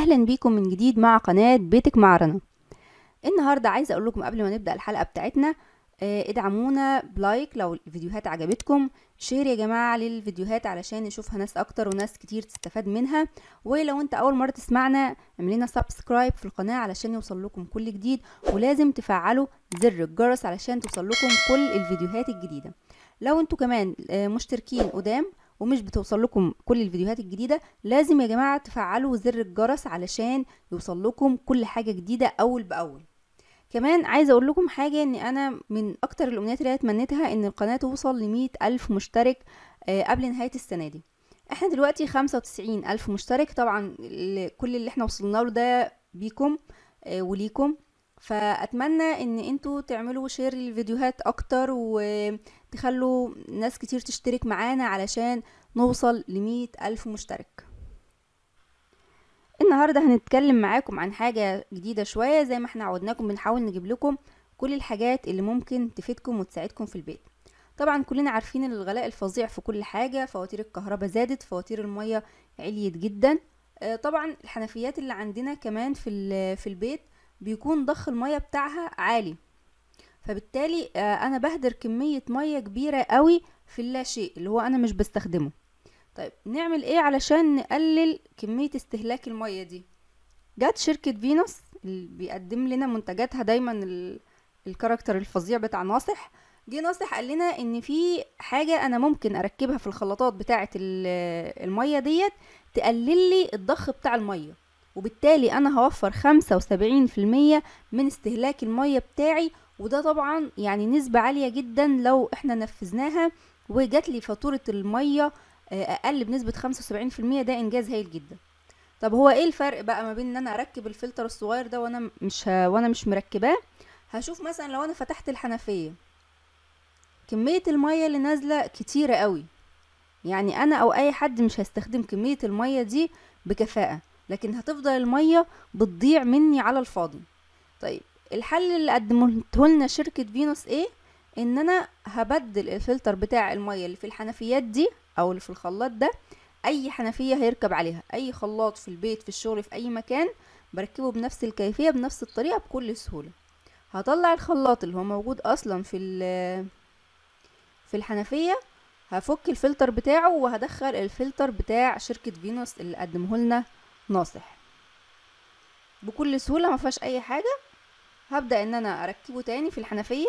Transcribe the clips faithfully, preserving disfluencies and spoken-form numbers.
اهلا بيكم من جديد مع قناة بيتك مع رنا. النهاردة عايزة اقول لكم قبل ما نبدأ الحلقة بتاعتنا آه، ادعمونا بلايك لو الفيديوهات عجبتكم، شير يا جماعة للفيديوهات علشان نشوفها ناس اكتر وناس كتير تستفاد منها. ولو انت اول مرة تسمعنا اعمل لنا سبسكرايب في القناة علشان يوصل لكم كل جديد، ولازم تفعلوا زر الجرس علشان توصل لكم كل الفيديوهات الجديدة. لو انتوا كمان آه، مشتركين قدام ومش بتوصل لكم كل الفيديوهات الجديدة، لازم يا جماعة تفعلوا زر الجرس علشان يوصل لكم كل حاجة جديدة اول باول. كمان عايزة اقول لكم حاجة، ان انا من اكتر الامنيات اللي اتمنيتها ان القناة توصل لمية الف مشترك آه، قبل نهاية السنة دي. احنا دلوقتي خمسة وتسعين الف مشترك، طبعا ال- كل اللي احنا وصلنا له ده بيكم آه، وليكم. فاتمنى ان انتوا تعملوا شير للفيديوهات اكتر وتخلوا ناس كتير تشترك معانا علشان نوصل لمية الف مشترك. النهاردة هنتكلم معاكم عن حاجة جديدة شوية، زي ما احنا عودناكم بنحاول نجيب لكم كل الحاجات اللي ممكن تفيدكم وتساعدكم في البيت. طبعا كلنا عارفين الغلاء الفظيع في كل حاجة، فواتير الكهرباء زادت، فواتير المية عليت جدا. آه، طبعا الحنفيات اللي عندنا كمان في ال- في البيت بيكون ضخ المية بتاعها عالي، فبالتالي آه، انا بهدر كمية مية كبيرة قوي في اللا شيء اللي هو انا مش بستخدمه. طيب نعمل ايه علشان نقلل كمية استهلاك المية دي؟ جت شركة فينوس اللي بيقدم لنا منتجاتها دايما ال- الكاركتر الفظيع بتاع ناصح. جه ناصح قال لنا ان في حاجة انا ممكن اركبها في الخلاطات بتاعة ال- المية ديت تقلل لي الضخ بتاع المية، وبالتالي انا هوفر خمسة وسبعين في المية من استهلاك المية بتاعي. وده طبعا يعني نسبة عالية جدا لو احنا نفذناها وجات لي فاتورة المية آه، اقل بنسبة خمسة وسبعين في المية. ده انجاز هايل جدا. طب هو ايه الفرق بقى ما بين ان انا اركب الفلتر الصغير ده وانا مش ه... وانا مش مركباه؟ هشوف مثلا لو انا فتحت الحنفية كمية المية اللي نازلة كتيرة قوي، يعني انا او اي حد مش هيستخدم كمية المية دي بكفاءة، لكن هتفضل المية بتضيع مني على الفاضي. طيب الحل اللي قدمته لنا شركة فينوس ايه؟ ان انا هبدل الفلتر بتاع المية اللي في الحنفيات دي او اللي في الخلاط ده. اي حنفية هيركب عليها اي خلاط في البيت في الشغل في اي مكان، بركبه بنفس الكيفية بنفس الطريقة بكل سهولة. هطلع الخلاط اللي هو موجود اصلا في ال- في الحنفية، هفك الفلتر بتاعه وهدخل الفلتر بتاع شركة فينوس اللي قدمه لنا ناصح بكل سهولة، ما فيهاش اي حاجة. هبدأ ان انا اركبه تاني في الحنفية،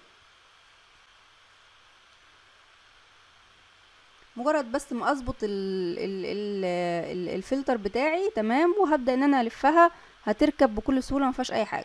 مجرد بس ما اظبط ال ال ال ال الفلتر بتاعي تمام، وهبدأ ان انا الفها، هتركب بكل سهولة ما فيهاش اي حاجة.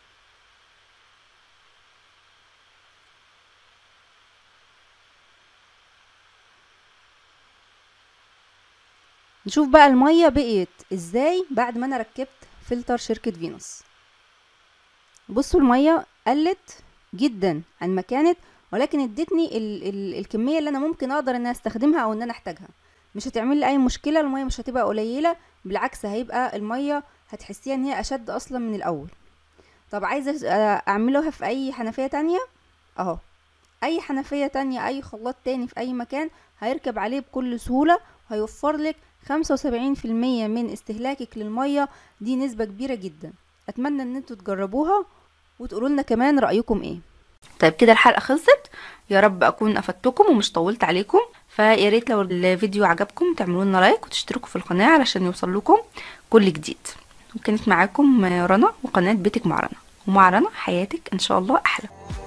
نشوف بقى المية بقيت ازاي بعد ما انا ركبت فلتر شركة فينوس. بصوا المية قلت جدا عن ما كانت، ولكن ادتني ال ال الكمية اللي انا ممكن اقدر ان انا استخدمها او ان انا احتاجها. مش هتعمل لي اي مشكلة، المية مش هتبقى قليلة، بالعكس هيبقى المية هتحسيها ان هي اشد اصلا من الاول. طب عايزة اعملها في اي حنفية تانية اهو، اي حنفية تانية اي خلاط تاني في اي مكان هيركب عليه بكل سهولة، وهيوفر لك خمسة وسبعين في المية من استهلاكك للمية. دي نسبة كبيرة جدا. اتمنى ان انتوا تجربوها وتقولوا لنا كمان رأيكم ايه. طيب كده الحلقة خلصت، يا رب اكون افدتكم ومش طولت عليكم. فيا ريت لو الفيديو عجبكم تعملوا لنا لايك وتشتركوا في القناة علشان يوصل لكم كل جديد. وكانت معاكم رنا وقناة بيتك مع رنا، ومع رنا حياتك ان شاء الله احلى.